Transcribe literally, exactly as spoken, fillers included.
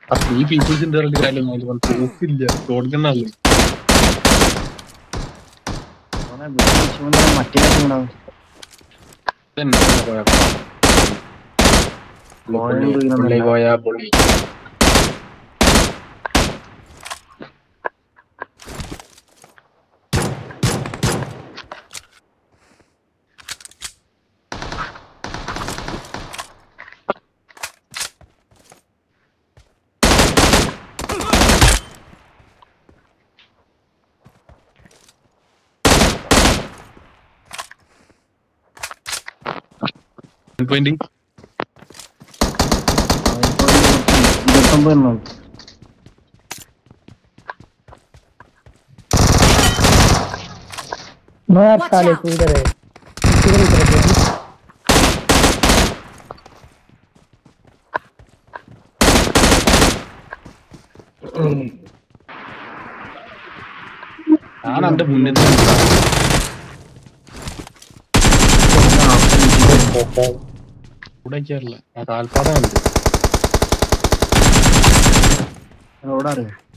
ഈ പീപ്പിൾസിന്റെ കാര്യം തോക്കില്ല തോടുക്കണ്ണല്ലേ മറ്റേ പോയാ പൊളി പോയിന്റ് साले तू इधर है किधर इधर है ഞാൻ എന്റെ മുന്നിൽ കൂടെ ചേരില്ല ആ കാൽപ്പാടം ഉണ്ട് ഓടാറ്